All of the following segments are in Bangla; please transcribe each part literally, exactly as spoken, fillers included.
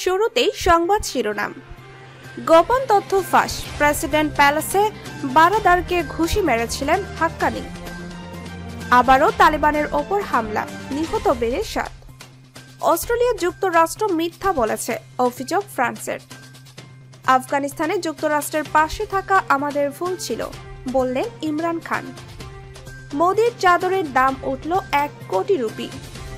শুরুতেই সংবাদ শিরোনাম। গোপন তথ্য ফাঁস, প্রেসিডেন্ট প্যালেসে বারাদারকে ঘুষি মেরেছিলেন হাক্কানি। আবারও তালিবানের ওপর হামলা, নিহত বেড়ে সাত। অস্ট্রেলিয়া যুক্তরাষ্ট্র মিথ্যা বলেছে, অভিযোগ ফ্রান্সের। আফগানিস্তানে যুক্তরাষ্ট্রের পাশে থাকা আমাদের ভুল ছিল, বললেন ইমরান খান। মোদির চাদরের দাম উঠল এক কোটি রুপি।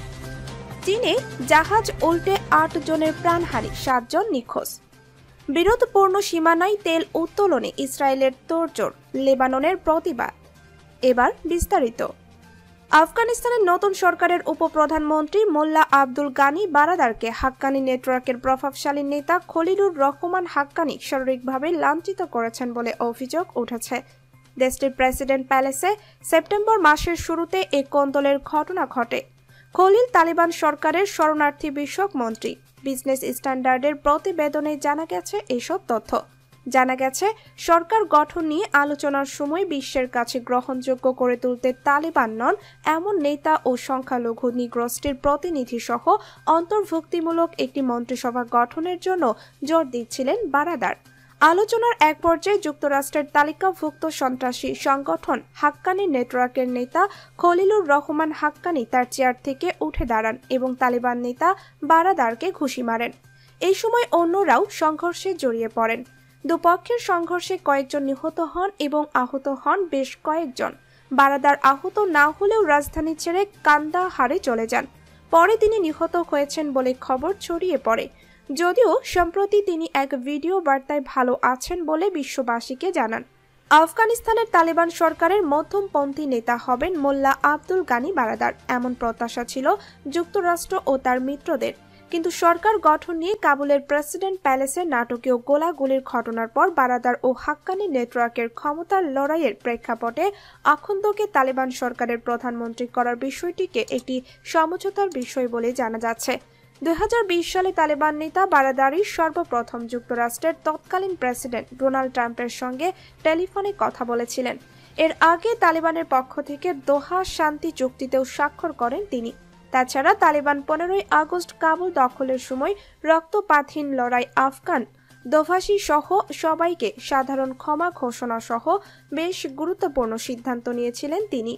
চীনে জাহাজ উল্টে আট জনের প্রাণহানি, সাতজন নিখোঁজ। বিরোধপূর্ণ সীমানায় তেল উত্তোলনে ইসরায়েলের তোড়জোড়, লেবাননের প্রতিবাদ। এবার বিস্তারিত। আফগানিস্তানের নতুন সরকারের উপপ্রধানমন্ত্রী মোল্লা আব্দুল গানি বারাদারকে হাক্কানি নেটওয়ার্কের প্রভাবশালী নেতা খলিলুর রহমান হাক্কানি শারীরিকভাবে লাঞ্ছিত করেছেন বলে অভিযোগ উঠেছে। দেশটির প্রেসিডেন্ট প্যালেসে সেপ্টেম্বর মাসের শুরুতে এক কোন্দলের ঘটনা ঘটে। খলিল তালিবান সরকারের শরণার্থী বিষয়ক মন্ত্রী। বিজনেস স্ট্যান্ডার্ডের প্রতিবেদনে জানা গেছে এসব তথ্য। জানা গেছে, সরকার গঠন নিয়ে আলোচনার সময় বিশ্বের কাছে গ্রহণযোগ্য করে তুলতে তালিবান নন এমন নেতা ও সংখ্যালঘু নৃগোষ্ঠীর প্রতিনিধি সহ অন্তর্ভুক্তিমূলক একটি মন্ত্রিসভা গঠনের জন্য জোর দিচ্ছিলেন বারাদার। আলোচনার এক পর্যায়ে যুক্তরাষ্ট্রের তালিকাভুক্ত সন্ত্রাসী সংগঠন হাক্কানি নেটওয়ার্কের নেতা খলিলুর রহমান হাক্কানি তার চেয়ার থেকে উঠে দাঁড়ান এবং তালিবান নেতা বারাদারকে ঘুষি মারেন। এই সময় অন্যরাও সংঘর্ষে জড়িয়ে পড়েন। দুপক্ষের সংঘর্ষে কয়েকজন নিহত হন এবং আহত হন বেশ কয়েকজন। বারাদার আহত না হলেও রাজধানী ছেড়ে কান্দাহারে চলে যান। পরে তিনি নিহত হয়েছেন বলে খবর ছড়িয়ে পড়ে, যদিও সম্প্রতি তিনি এক ভিডিও বার্তায় ভালো আছেন বলে বিশ্ববাসীকে জানান। আফগানিস্তানের তালিবান সরকারের মধ্যমপন্থী নেতা হবেন মোল্লা আব্দুল গানি বারাদার, এমন প্রত্যাশা ছিল যুক্তরাষ্ট্র ও তার মিত্রদের। কিন্তু সরকার গঠন নিয়ে কাবুলের প্রেসিডেন্ট প্যালেসের নাটকীয় গোলাগুলির ঘটনার পর বারাদার ও হাক্কানি নেটওয়ার্কের ক্ষমতার লড়াইয়ের প্রেক্ষাপটে আখুন্দকে তালিবান সরকারের প্রধানমন্ত্রী করার বিষয়টিকে একটি সমঝোতার বিষয় বলে জানা যাচ্ছে। দুই হাজার বিশ সালে তালেবান নেতা বারাদারি সর্বপ্রথম যুক্তরাষ্ট্রের তৎকালীন প্রেসিডেন্ট ডোনাল্ড ট্রাম্পের সঙ্গে টেলিফোনে কথা বলেছিলেন। এর আগে তালেবানের পক্ষ থেকে দোহা শান্তি চুক্তিতেও স্বাক্ষর করেন তিনি। তাছাড়া তালেবান পনেরোই আগস্ট কাবুল দখলের সময় রক্তপাতহীন লড়াই, আফগান দোভাষী সহ সবাইকে সাধারণ ক্ষমা ঘোষণা সহ বেশ গুরুত্বপূর্ণ সিদ্ধান্ত নিয়েছিলেন তিনি।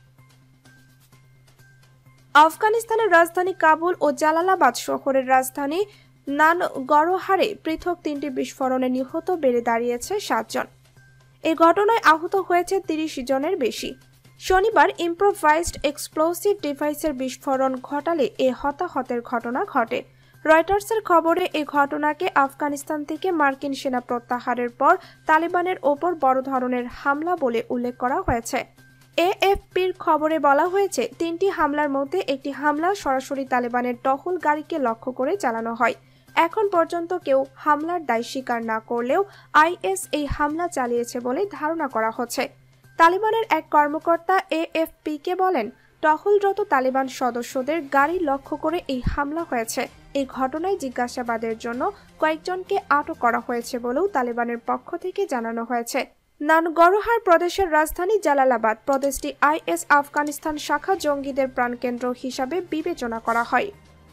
আফগানিস্তানের রাজধানী কাবুল ও জালালাবাদ শহরের রাজধানী নানগরহারে পৃথক তিনটি বিস্ফোরণে নিহত বেড়ে দাঁড়িয়েছে সাতজন। এই ঘটনায় আহত হয়েছে তিরিশ জনের বেশি। শনিবার ইম্প্রোভাইজড এক্সপ্লোসিভ ডিভাইসের বিস্ফোরণ ঘটালে এ হতাহতের ঘটনা ঘটে। রয়টার্সের খবরে এ ঘটনাকে আফগানিস্তান থেকে মার্কিন সেনা প্রত্যাহারের পর তালিবানের ওপর বড় ধরনের হামলা বলে উল্লেখ করা হয়েছে। এএফপির খবরে বলা হয়েছে, তিনটি হামলার মধ্যে একটি হামলা সরাসরি তালেবানের টহল গাড়িকে লক্ষ্য করে চালানো হয়। এখন পর্যন্ত কেউ হামলার দায় স্বীকার না করলেও আইএস এই হামলা চালিয়েছে বলে ধারণা করা হচ্ছে। তালিবানের এক কর্মকর্তা এএফপিকে বলেন, টহলরত তালিবান সদস্যদের গাড়ি লক্ষ্য করে এই হামলা হয়েছে। এই ঘটনায় জিজ্ঞাসাবাদের জন্য কয়েকজনকে আটক করা হয়েছে বলেও তালিবানের পক্ষ থেকে জানানো হয়েছে। নানগরহার প্রদেশের রাজধানী জালালাবাদ প্রদেশটি আইএস আফগানিস্তান শাখা জঙ্গিদের প্রাণকেন্দ্র হিসাবে বিবেচনা করা হয়।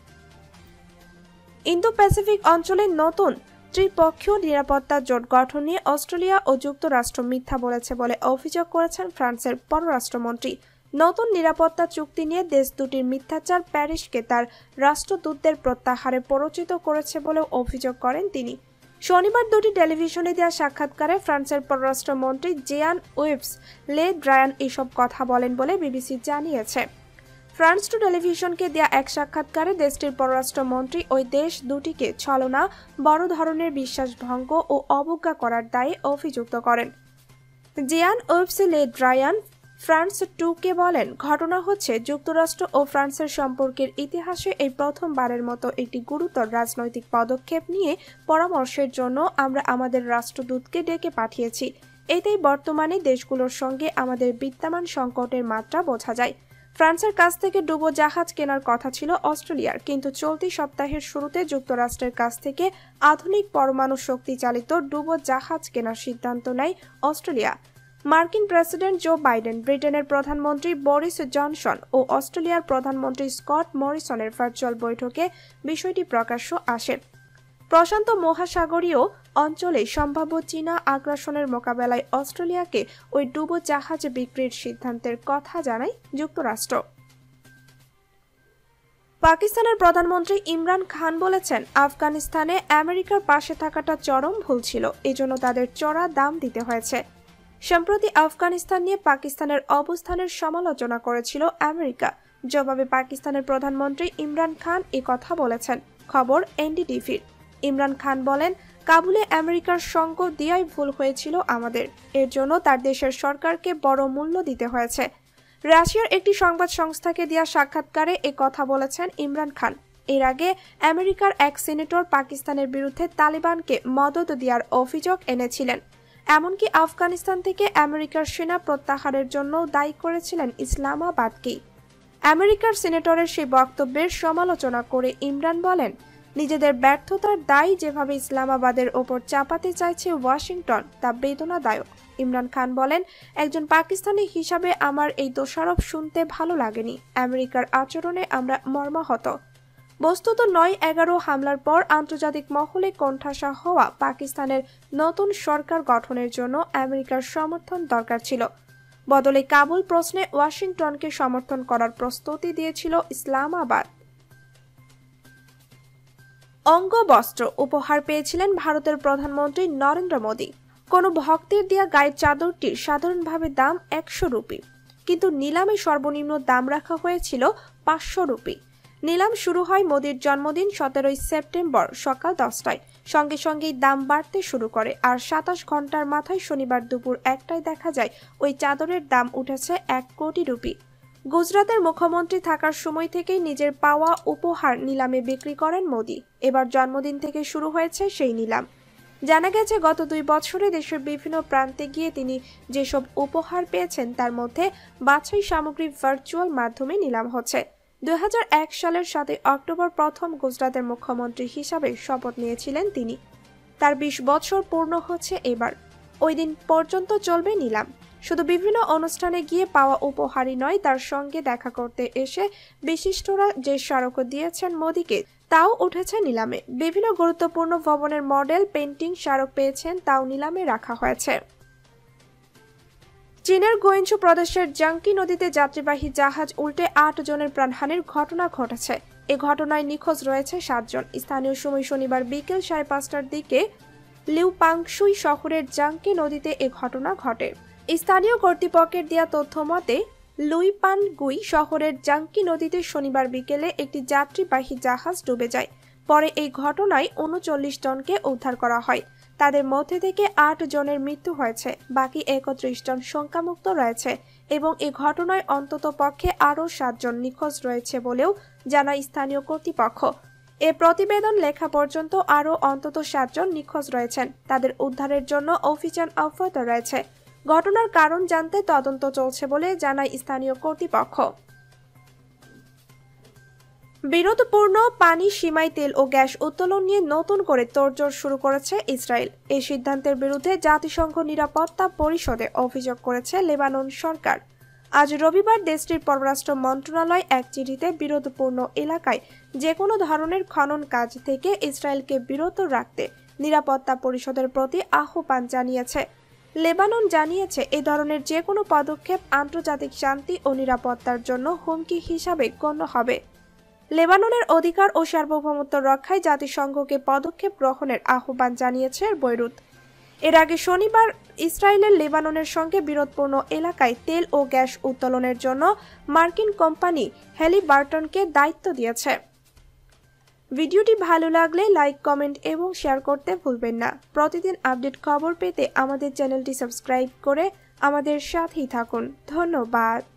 ইন্দো প্যাসিফিক অঞ্চলে নতুন ত্রিপক্ষীয় নিরাপত্তা জোট গঠন নিয়ে অস্ট্রেলিয়া ও যুক্তরাষ্ট্র মিথ্যা বলেছে বলে অভিযোগ করেছেন ফ্রান্সের পররাষ্ট্রমন্ত্রী। নতুন নিরাপত্তা চুক্তি নিয়ে দেশ দুটির মিথ্যাচার প্যারিসকে তার রাষ্ট্রদূতদের প্রত্যাহারে প্ররোচিত করেছে বলেও অভিযোগ করেন তিনি। শনিবার দুটি টেলিভিশনে দেওয়া সাক্ষাৎকারে ফ্রান্সের পররাষ্ট্রমন্ত্রী জিয়ান ওয়েভস লে ড্রায়ান এসব কথা বলেন বলে বিবিসি জানিয়েছে। ফ্রান্স টু টেলিভিশনকে দেয়া এক সাক্ষাৎকারে দেশটির পররাষ্ট্রমন্ত্রী ওই দেশ দুটিকে ছলনা, বড় ধরনের বিশ্বাসভঙ্গ ও অবজ্ঞা করার দায়ে অভিযুক্ত করেন। জিয়ান ওয়েভস লে ড্রায়ান ফ্রান্স টুকে বলেন, ঘটনা হচ্ছে যুক্তরাষ্ট্র ও ফ্রান্সের সম্পর্কের ইতিহাসে এই প্রথমবারের মতো একটি গুরুতর রাজনৈতিক পদক্ষেপ নিয়ে পরামর্শের জন্য আমরা আমাদের রাষ্ট্রদূতকে ডেকে পাঠিয়েছি। এতেই বর্তমানে দেশগুলোর সঙ্গে আমাদের বিদ্যমান সংকটের মাত্রা বোঝা যায়। ফ্রান্সের কাছ থেকে ডুবো জাহাজ কেনার কথা ছিল অস্ট্রেলিয়ার, কিন্তু চলতি সপ্তাহের শুরুতে যুক্তরাষ্ট্রের কাছ থেকে আধুনিক পরমাণু শক্তি চালিত ডুবো জাহাজ কেনার সিদ্ধান্ত নেয় অস্ট্রেলিয়া। মার্কিন প্রেসিডেন্ট জো বাইডেন, ব্রিটেনের প্রধানমন্ত্রী বরিস জনসন ও অস্ট্রেলিয়ার প্রধানমন্ত্রী স্কট মরিসনের ভার্চুয়াল বৈঠকে বিষয়টি প্রকাশ্য আসে। প্রশান্ত মহাসাগরীয় অঞ্চলে সম্ভাব্য চীনা আগ্রাসনের মোকাবেলায় অস্ট্রেলিয়াকে ওই ডুবো জাহাজ বিক্রির সিদ্ধান্তের কথা জানায় যুক্তরাষ্ট্র। পাকিস্তানের প্রধানমন্ত্রী ইমরান খান বলেছেন, আফগানিস্তানে আমেরিকার পাশে থাকাটা চরম ভুল ছিল, এজন্য তাদের চড়া দাম দিতে হয়েছে। সম্প্রতি আফগানিস্তান নিয়ে পাকিস্তানের অবস্থানের সমালোচনা করেছিল আমেরিকা। জবাবে পাকিস্তানের প্রধানমন্ত্রী ইমরান খান এ কথা বলেছেন। খবর এনডিটিভির। ইমরান খান বলেন, কাবুলে আমেরিকার সঙ্গ দেওয়াই ভুল হয়েছিল আমাদের, এর জন্য তার দেশের সরকারকে বড় মূল্য দিতে হয়েছে। রাশিয়ার একটি সংবাদ সংস্থাকে দেওয়া সাক্ষাৎকারে এ কথা বলেছেন ইমরান খান। এর আগে আমেরিকার এক সিনেটর পাকিস্তানের বিরুদ্ধে তালিবানকে মদদ দেওয়ার অভিযোগ এনেছিলেন। এমনকি আফগানিস্তান থেকে আমেরিকার সেনা প্রত্যাহারের জন্য দায়ী করেছিলেন ইসলামাবাদকেই। আমেরিকার সিনেটরের সেই বক্তব্যের সমালোচনা করে ইমরান বলেন, নিজেদের ব্যর্থতার দায় যেভাবে ইসলামাবাদের ওপর চাপাতে চাইছে ওয়াশিংটন, তা বেদনাদায়ক। ইমরান খান বলেন, একজন পাকিস্তানি হিসাবে আমার এই দোষারোপ শুনতে ভালো লাগেনি। আমেরিকার আচরণে আমরা মর্মাহত। বস্তুত নয় এগারো হামলার পর আন্তর্জাতিক মহলে কোণঠাসা হওয়া পাকিস্তানের নতুন সরকার গঠনের জন্য আমেরিকার সমর্থন দরকার ছিল। বদলে কাবুল প্রশ্নে ওয়াশিংটনকে সমর্থন করার প্রস্তুতি দিয়েছিল ইসলামাবাদ। অঙ্গবস্ত্র উপহার পেয়েছিলেন ভারতের প্রধানমন্ত্রী নরেন্দ্র মোদী। কোনো ভক্তের দেয়া গায়ের চাদরটির সাধারণভাবে দাম একশো রুপি, কিন্তু নিলামে সর্বনিম্ন দাম রাখা হয়েছিল পাঁচশো রুপি। নিলাম শুরু হয় মোদীর জন্মদিন সতেরোই সেপ্টেম্বর সকাল দশটায়। সঙ্গে সঙ্গেই দাম বাড়তে শুরু করে, আর সাতাশ ঘন্টার মাথায় শনিবার দুপুর একটায় দেখা যায় ওই চাদরের দাম উঠেছে এক কোটি রুপি। গুজরাতের মুখ্যমন্ত্রী থাকার সময় থেকেই নিজের পাওয়া উপহার নিলামে বিক্রি করেন মোদী। এবার জন্মদিন থেকে শুরু হয়েছে সেই নিলাম। জানা গেছে, গত দুই বছরে দেশের বিভিন্ন প্রান্তে গিয়ে তিনি যেসব উপহার পেয়েছেন তার মধ্যে বাছাই সামগ্রী ভার্চুয়াল মাধ্যমে নিলাম হচ্ছে। দুই হাজার এক সালের সাতই অক্টোবর প্রথম গুজরাতের মুখ্যমন্ত্রী হিসাবে শপথ নিয়েছিলেন তিনি। তার বিশ বছর পূর্ণ হচ্ছে এবার। ওই দিন পর্যন্ত চলবে নিলাম। শুধু বিভিন্ন অনুষ্ঠানে গিয়ে পাওয়া উপহারই নয়, তার সঙ্গে দেখা করতে এসে বিশিষ্টরা যে স্মারকও দিয়েছেন মোদীকে, তাও উঠেছে নিলামে। বিভিন্ন গুরুত্বপূর্ণ ভবনের মডেল, পেন্টিং, স্মারক পেয়েছেন, তাও নিলামে রাখা হয়েছে। চীনের গোয়েঞ্চু প্রদেশের জাংকি নদীতে যাত্রীবাহী জাহাজ উল্টে আট জনের প্রাণহানির ঘটনা ঘটেছে। এ ঘটনায় নিখোঁজ রয়েছে সাতজন। স্থানীয় সময় শনিবার বিকেল সাড়ে পাঁচটার দিকে লিউপাংশুই শহরের জাংকি নদীতে এ ঘটনা ঘটে। স্থানীয় কর্তৃপক্ষের দেয়া তথ্য মতে লুইপানগুই শহরের জাংকি নদীতে শনিবার বিকেলে একটি যাত্রীবাহী জাহাজ ডুবে যায়। পরে এই ঘটনায় উনচল্লিশ জনকে উদ্ধার করা হয়। তাদের মধ্যে থেকে আট জনের মৃত্যু হয়েছে, বাকি একত্রিশ জন শঙ্কামুক্ত রয়েছে এবং এ ঘটনায় অন্তত পক্ষে আরও সাতজন নিখোঁজ রয়েছে বলেও জানায় স্থানীয় কর্তৃপক্ষ। এ প্রতিবেদন লেখা পর্যন্ত আরও অন্তত সাতজন নিখোঁজ রয়েছেন। তাদের উদ্ধারের জন্য অভিযান অব্যাহত রয়েছে। ঘটনার কারণ জানতে তদন্ত চলছে বলে জানায় স্থানীয় কর্তৃপক্ষ। বিরোধপূর্ণ পানি সীমায় তেল ও গ্যাস উত্তোলন নিয়ে নতুন করে তোড়জোড় শুরু করেছে ইসরায়েল। এই সিদ্ধান্তের বিরুদ্ধে জাতিসংঘ নিরাপত্তা পরিষদে অভিযোগ করেছে লেবানন সরকার। আজ রবিবার দেশটির পররাষ্ট্র মন্ত্রণালয় এক চিঠিতে বিরোধপূর্ণ এলাকায় যে কোনো ধরনের খনন কাজ থেকে ইসরায়েলকে বিরত রাখতে নিরাপত্তা পরিষদের প্রতি আহ্বান জানিয়েছে। লেবানন জানিয়েছে, এ ধরনের যে কোনো পদক্ষেপ আন্তর্জাতিক শান্তি ও নিরাপত্তার জন্য হুমকি হিসাবে গণ্য হবে। লেবাননের অধিকার ও সার্বভৌমত্ব রক্ষায় জাতিসংঘকে পদক্ষেপ গ্রহণের আহ্বান জানিয়েছে বৈরুত। এর আগে শনিবার ইসরায়েলের লেবাননের সঙ্গে বিরোধপূর্ণ এলাকায় তেল ও গ্যাস উত্তোলনের জন্য মার্কিন কোম্পানি হ্যালিবার্টনকে দায়িত্ব দিয়েছে। ভিডিওটি ভালো লাগলে লাইক, কমেন্ট এবং শেয়ার করতে ভুলবেন না। প্রতিদিন আপডেট খবর পেতে আমাদের চ্যানেলটি সাবস্ক্রাইব করে আমাদের সাথেই থাকুন। ধন্যবাদ।